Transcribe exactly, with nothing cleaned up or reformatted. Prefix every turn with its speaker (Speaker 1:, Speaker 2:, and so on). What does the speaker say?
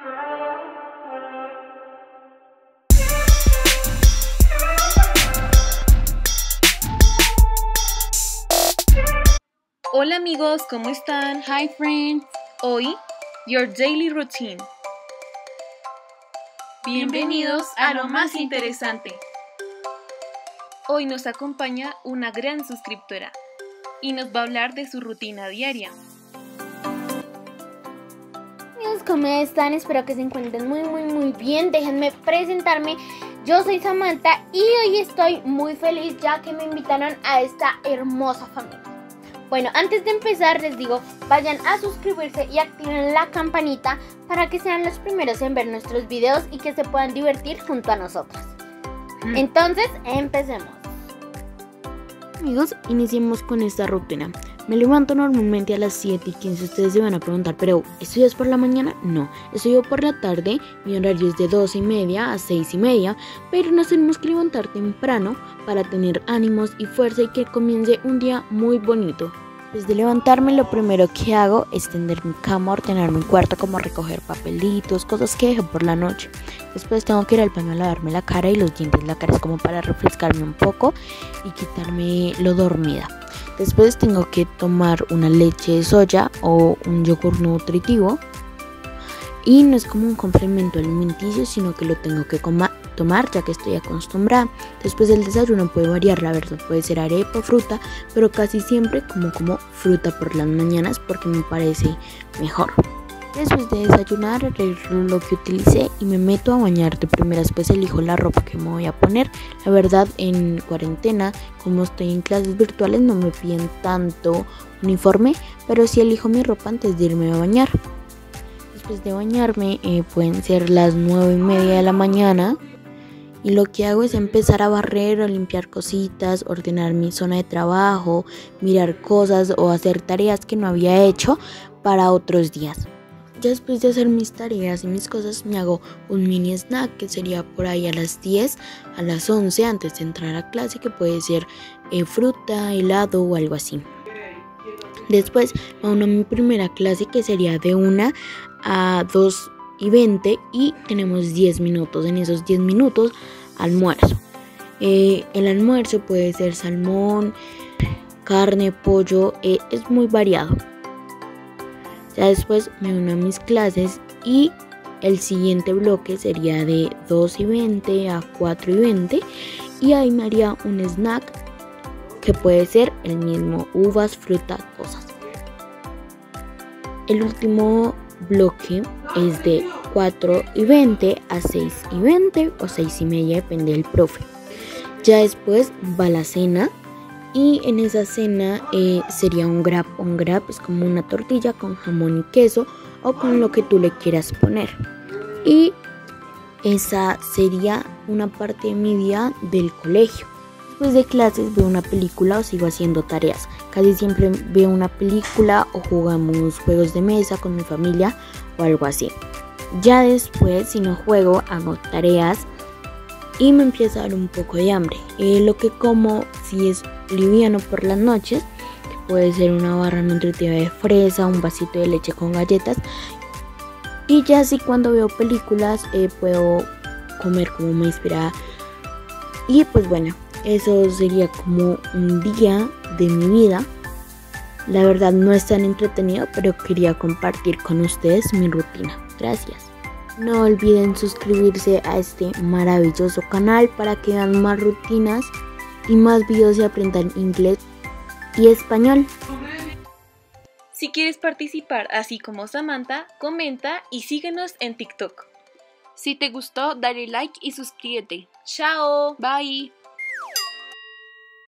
Speaker 1: Hola amigos, ¿cómo están?
Speaker 2: Hi friends.
Speaker 1: Hoy, Your Daily Routine.
Speaker 2: Bienvenidos a lo más interesante.
Speaker 1: Hoy nos acompaña una gran suscriptora y nos va a hablar de su rutina diaria.
Speaker 3: Amigos, ¿cómo están? Espero que se encuentren muy muy muy bien. Déjenme presentarme. Yo soy Samantha y hoy estoy muy feliz ya que me invitaron a esta hermosa familia. Bueno, antes de empezar les digo, vayan a suscribirse y activen la campanita para que sean los primeros en ver nuestros videos y que se puedan divertir junto a nosotros. Mm. Entonces, empecemos.
Speaker 4: Amigos, iniciemos con esta rutina. Me levanto normalmente a las siete y quince. Ustedes se van a preguntar, ¿pero estudias por la mañana? No, estudio por la tarde. Mi horario es de doce y media a seis y media, pero nos tenemos que levantar temprano para tener ánimos y fuerza y que comience un día muy bonito. Desde levantarme, lo primero que hago es tender mi cama, ordenar mi cuarto, como recoger papelitos, cosas que dejé por la noche. Después tengo que ir al baño a lavarme la cara y los dientes. La cara es como para refrescarme un poco y quitarme lo dormida. Después tengo que tomar una leche de soya o un yogur nutritivo. Y no es como un complemento alimenticio, sino que lo tengo que tomar ya que estoy acostumbrada. Después del desayuno puede variar, la verdad, puede ser arepa o fruta, pero casi siempre como como fruta por las mañanas porque me parece mejor. Después de desayunar, arreglo lo que utilicé y me meto a bañar. De primeras pues elijo la ropa que me voy a poner. La verdad, en cuarentena, como estoy en clases virtuales, no me piden tanto uniforme, pero sí elijo mi ropa antes de irme a bañar. Después de bañarme, eh, pueden ser las nueve y media de la mañana. Y lo que hago es empezar a barrer o limpiar cositas, ordenar mi zona de trabajo, mirar cosas o hacer tareas que no había hecho para otros días. Ya después de hacer mis tareas y mis cosas, me hago un mini snack que sería por ahí a las diez, a las once antes de entrar a clase, que puede ser eh, fruta, helado o algo así. Después me uno a mi primera clase que sería de una a dos y veinte y tenemos diez minutos. En esos diez minutos almuerzo. Eh, el almuerzo puede ser salmón, carne, pollo, eh, es muy variado. Ya después me uno a mis clases y el siguiente bloque sería de dos y veinte a cuatro y veinte y ahí me haría un snack que puede ser el mismo, uvas, fruta, cosas. El último bloque es de cuatro y veinte a seis y veinte o seis y media, depende del profe. Ya después va la cena y en esa cena eh, sería un grab. Un grab es como una tortilla con jamón y queso o con lo que tú le quieras poner. Y esa sería una parte de mi día del colegio. Después de clases veo una película o sigo haciendo tareas. Casi siempre veo una película o jugamos juegos de mesa con mi familia o algo así. Ya después, si no juego, hago tareas y me empieza a dar un poco de hambre. Eh, lo que como si es liviano por las noches, que puede ser una barra nutritiva de fresa, un vasito de leche con galletas. Y ya si cuando veo películas eh, puedo comer como me inspira. Y pues bueno, eso sería como un día de mi vida. La verdad no es tan entretenido, pero quería compartir con ustedes mi rutina. Gracias. No olviden suscribirse a este maravilloso canal para que vean más rutinas y más videos y aprendan inglés y español.
Speaker 1: Si quieres participar así como Samantha, comenta y síguenos en TikTok.
Speaker 2: Si te gustó, dale like y suscríbete.
Speaker 1: ¡Chao!
Speaker 2: Bye.